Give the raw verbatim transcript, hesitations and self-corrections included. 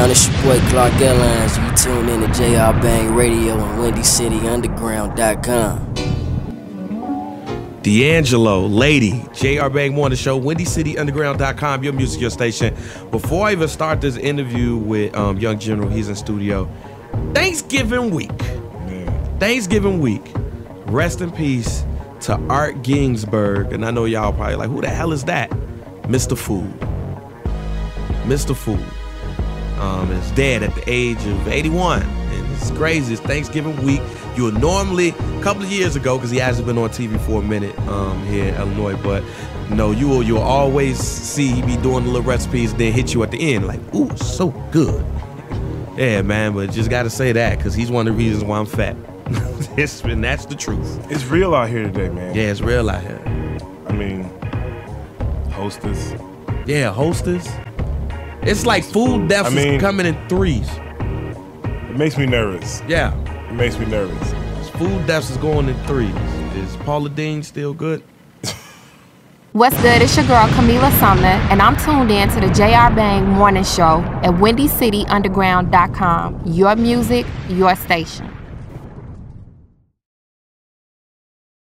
everyone, it's your boy Clark Airlines. You tune in to J R Bang Radio on Windy City Underground dot com. D'Angelo, Lady, J R Bang Morning Show, Windy City Underground dot com, your music, your station. Before I even start this interview with um, Young General, he's in studio. Thanksgiving week. Man. Thanksgiving week. Rest in peace to Art Ginsberg. And I know y'all probably like, who the hell is that? Mister Food. Mister Food. Um, is dead at the age of eighty-one. And it's crazy. It's Thanksgiving week. You would normally, a couple of years ago, because he hasn't been on T V for a minute um, here in Illinois, but you know, you will, you'll always see he be doing the little recipes, then hit you at the end, like, ooh, so good. Yeah, man, but just got to say that, because he's one of the reasons why I'm fat. it's, and that's the truth. It's real out here today, man. Yeah, it's real out here. I mean, Hostess. Yeah, Hostess. It's like food deaths I mean, is coming in threes. It makes me nervous. Yeah. It makes me nervous. Food deaths is going in threes. Is Paula Deen still good? What's good? It's your girl Camila Sumner, and I'm tuned in to the J R Bang Morning Show at Windy City Underground dot com. Your music, your station.